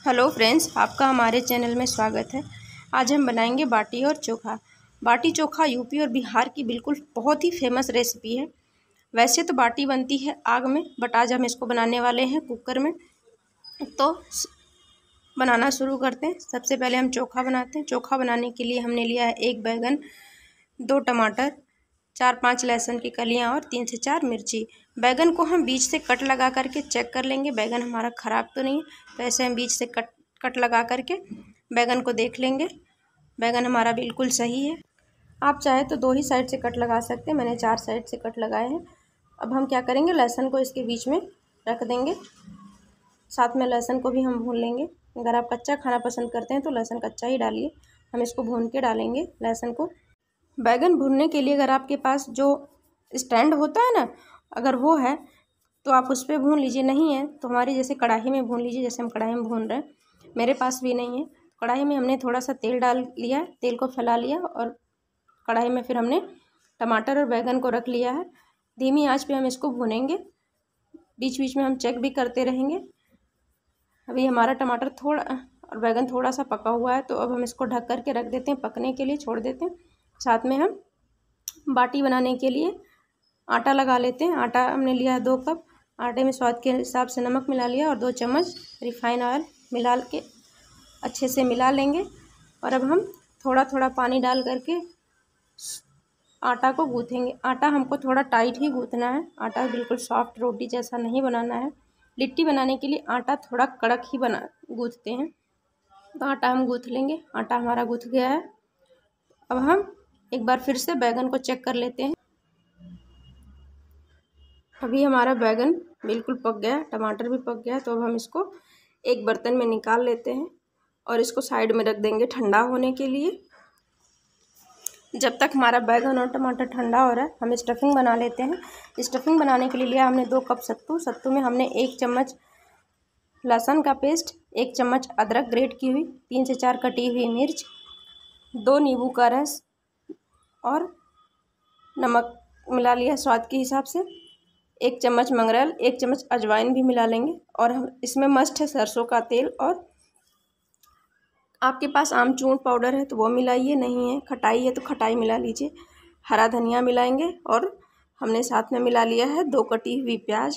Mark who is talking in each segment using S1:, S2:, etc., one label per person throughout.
S1: Hello friends, आपका हमारे channel में स्वागत है। आज हम बनाएंगे बाटी और चोखा। बाटी चोखा यूपी और बिहार की बिल्कुल बहुत ही फेमस रेसिपी है। वैसे तो बाटी बनती है आग में, बट आज हम इसको बनाने वाले हैं कुकर में। तो बनाना शुरू करते हैं। सबसे पहले हम चोखा बनाते हैं। चोखा बनाने के लिए हमने लिया है 1 बैगन, 2 टमाटर, 4-5 लहसुन की कलियां और 3 से 4 मिर्ची। बैगन को हम बीच से कट लगा करके चेक कर लेंगे बैगन हमारा ख़राब तो नहीं है। तो ऐसे हम बीच से कट लगा करके बैगन को देख लेंगे। बैगन हमारा बिल्कुल सही है। आप चाहे तो 2 ही साइड से कट लगा सकते हैं, मैंने 4 साइड से कट लगाए हैं। अब हम क्या करेंगे, लहसुन को इसके बीच में रख देंगे। साथ में लहसुन को भी हम भून लेंगे। अगर आप कच्चा खाना पसंद करते हैं तो लहसुन कच्चा ही डालिए। हम इसको भून के डालेंगे लहसुन को। बैगन भूनने के लिए अगर आपके पास जो स्टैंड होता है ना, अगर वो है तो आप उस पर भून लीजिए। नहीं है तो हमारी जैसे कढ़ाई में भून लीजिए, जैसे हम कढ़ाई में भून रहे हैं। मेरे पास भी नहीं है। कढ़ाई में हमने थोड़ा सा तेल डाल लिया, तेल को फैला लिया और कढ़ाई में फिर हमने टमाटर और बैगन को रख लिया है। धीमी आंच पे हम इसको भूनेंगे। बीच बीच में हम चेक भी करते रहेंगे। अभी हमारा टमाटर थोड़ा और बैगन थोड़ा सा पका हुआ है, तो अब हम इसको ढक करके रख देते हैं, पकने के लिए छोड़ देते हैं। साथ में हम बाटी बनाने के लिए आटा लगा लेते हैं। आटा हमने लिया है 2 कप। आटे में स्वाद के हिसाब से नमक मिला लिया और 2 चम्मच रिफाइन ऑयल मिला के अच्छे से मिला लेंगे। और अब हम थोड़ा थोड़ा पानी डाल करके आटा को गूँथेंगे। आटा हमको थोड़ा टाइट ही गूँथना है। आटा बिल्कुल सॉफ्ट रोटी जैसा नहीं बनाना है। लिट्टी बनाने के लिए आटा थोड़ा कड़क ही गूँथते हैं। तो आटा हम गूँथ लेंगे। आटा हमारा गूँथ गया है। अब हम एक बार फिर से बैगन को चेक कर लेते हैं। अभी हमारा बैगन बिल्कुल पक गया है, टमाटर भी पक गया है। तो अब हम इसको एक बर्तन में निकाल लेते हैं और इसको साइड में रख देंगे ठंडा होने के लिए। जब तक हमारा बैगन और टमाटर ठंडा हो रहा है, हम स्टफिंग बना लेते हैं। स्टफिंग बनाने के लिए लिया हमने 2 कप सत्तू। सत्तू में हमने 1 चम्मच लहसुन का पेस्ट, 1 चम्मच अदरक ग्रेट की हुई, 3 से 4 कटी हुई मिर्च, 2 नींबू का रस और नमक मिला लिया स्वाद के हिसाब से। 1 चम्मच मंगरेल, 1 चम्मच अजवाइन भी मिला लेंगे। और हम इसमें मस्ट है सरसों का तेल। और आपके पास आमचूर पाउडर है तो वो मिलाइए, नहीं है खटाई है तो खटाई मिला लीजिए। हरा धनिया मिलाएंगे और हमने साथ में मिला लिया है 2 कटी हुई प्याज।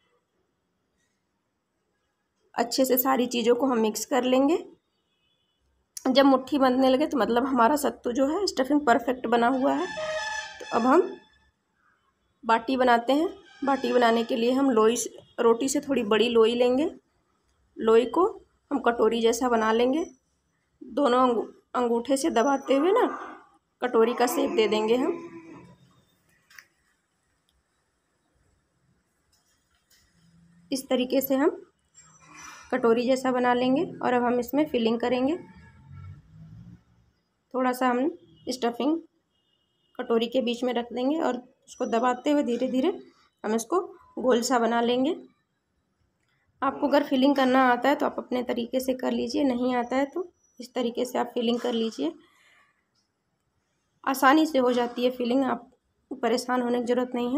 S1: अच्छे से सारी चीज़ों को हम मिक्स कर लेंगे। जब मुट्ठी बनने लगे तो मतलब हमारा सत्तू जो है स्टफिंग परफेक्ट बना हुआ है। तो अब हम बाटी बनाते हैं। बाटी बनाने के लिए हम रोटी से थोड़ी बड़ी लोई लेंगे। लोई को हम कटोरी जैसा बना लेंगे। दोनों अंगूठे से दबाते हुए ना कटोरी का शेप दे देंगे हम। इस तरीके से हम कटोरी जैसा बना लेंगे। और अब हम इसमें फिलिंग करेंगे। थोड़ा सा हम स्टफिंग कटोरी के बीच में रख देंगे और उसको दबाते हुए धीरे धीरे हम इसको गोल सा बना लेंगे। आपको अगर फिलिंग करना आता है तो आप अपने तरीके से कर लीजिए, नहीं आता है तो इस तरीके से आप फिलिंग कर लीजिए। आसानी से हो जाती है फिलिंग, आप परेशान होने की ज़रूरत नहीं है।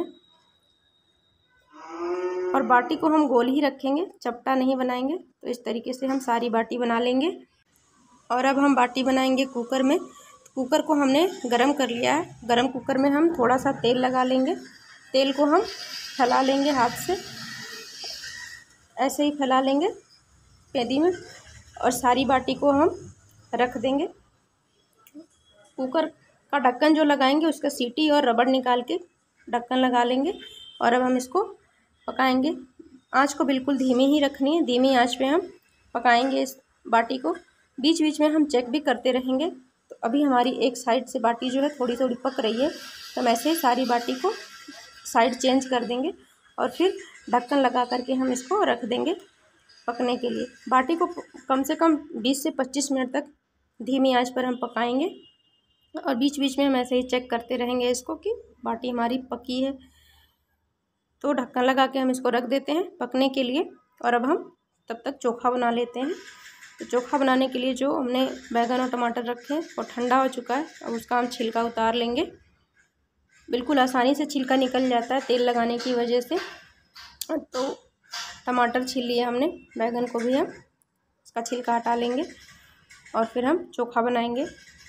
S1: और बाटी को हम गोल ही रखेंगे, चपटा नहीं बनाएंगे। तो इस तरीके से हम सारी बाटी बना लेंगे। और अब हम बाटी बनाएंगे कुकर में। कुकर को हमने गरम कर लिया है। गरम कुकर में हम थोड़ा सा तेल लगा लेंगे। तेल को हम फैला लेंगे हाथ से, ऐसे ही फैला लेंगे पेदी में। और सारी बाटी को हम रख देंगे। कुकर का ढक्कन जो लगाएंगे उसका सीटी और रबड़ निकाल के ढक्कन लगा लेंगे। और अब हम इसको पकाएंगे। आँच को बिल्कुल धीमी ही रखनी है। धीमी आँच पे हम पकाएंगे इस बाटी को। बीच बीच में हम चेक भी करते रहेंगे। तो अभी हमारी एक साइड से बाटी जो है थोड़ी थोड़ी पक रही है, तो हम ऐसे ही सारी बाटी को साइड चेंज कर देंगे और फिर ढक्कन लगा करके हम इसको रख देंगे पकने के लिए। बाटी को कम से कम 20 से 25 मिनट तक धीमी आंच पर हम पकाएंगे। और बीच बीच में हम ऐसे ही चेक करते रहेंगे इसको कि बाटी हमारी पकी है। तो ढक्कन लगा के हम इसको रख देते हैं पकने के लिए। और अब हम तब तक चोखा बना लेते हैं। तो चोखा बनाने के लिए जो हमने बैगन और टमाटर रखे हैं वो ठंडा हो चुका है। अब उसका हम छिलका उतार लेंगे। बिल्कुल आसानी से छिलका निकल जाता है तेल लगाने की वजह से। तो टमाटर छील लिए हमने, बैगन को भी हम का छिलका हटा लेंगे और फिर हम चोखा बनाएंगे।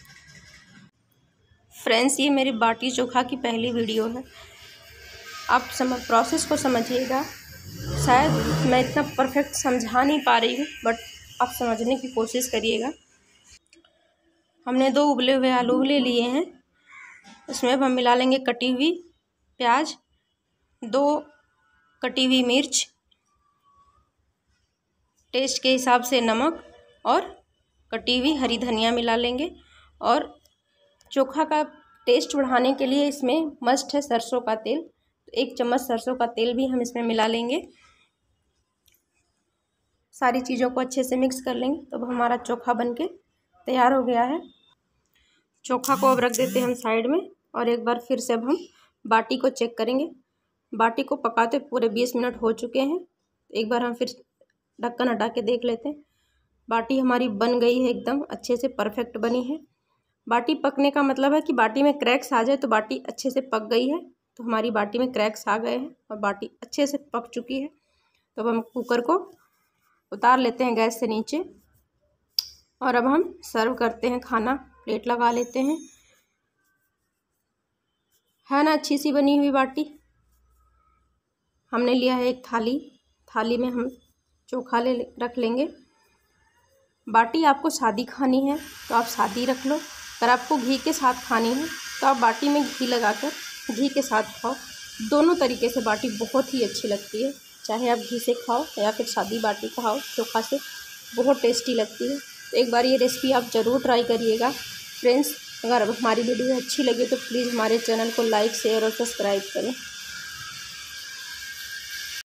S1: फ्रेंड्स, ये मेरी बाटी चोखा की पहली वीडियो है। आप प्रोसेस को समझिएगा। शायद मैं इतना परफेक्ट समझा नहीं पा रही हूँ, बट आप समझने की कोशिश करिएगा। हमने 2 उबले हुए आलू ले लिए हैं। इसमें अब हम मिला लेंगे कटी हुई प्याज, 2 कटी हुई मिर्च, टेस्ट के हिसाब से नमक और कटी हुई हरी धनिया मिला लेंगे। और चोखा का टेस्ट बढ़ाने के लिए इसमें मस्ट है सरसों का तेल, तो 1 चम्मच सरसों का तेल भी हम इसमें मिला लेंगे। सारी चीज़ों को अच्छे से मिक्स कर लेंगे। तो अब हमारा चोखा बनके तैयार हो गया है। चोखा को अब रख देते हैं हम साइड में और एक बार फिर से अब हम बाटी को चेक करेंगे। बाटी को पकाते पूरे 20 मिनट हो चुके हैं। एक बार हम फिर ढक्कन हटा के देख लेते हैं। बाटी हमारी बन गई है, एकदम अच्छे से परफेक्ट बनी है। बाटी पकने का मतलब है कि बाटी में क्रैक्स आ जाए तो बाटी अच्छे से पक गई है। तो हमारी बाटी में क्रैक्स आ गए हैं और बाटी अच्छे से पक चुकी है। तो अब हम कुकर को उतार लेते हैं गैस से नीचे और अब हम सर्व करते हैं खाना। प्लेट लगा लेते हैं। है ना अच्छी सी बनी हुई बाटी। हमने लिया है एक थाली में हम चोखा रख लेंगे। बाटी आपको सादी खानी है तो आप सादी रख लो। अगर आपको घी के साथ खानी है तो आप बाटी में घी लगाकर घी के साथ खाओ। दोनों तरीके से बाटी बहुत ही अच्छी लगती है। चाहे आप घी से खाओ या फिर सादी बाटी खाओ चोखा से, बहुत टेस्टी लगती है। तो एक बार ये रेसिपी आप ज़रूर ट्राई करिएगा। फ्रेंड्स, अगर हमारी वीडियो अच्छी लगी तो प्लीज़ हमारे चैनल को लाइक, शेयर और सब्सक्राइब करें।